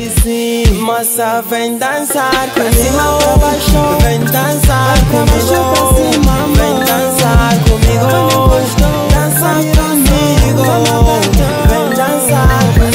sí. Moza, ven danzar conmigo, ven danzar conmigo, ven danzar conmigo, danza conmigo, ven danzar conmigo.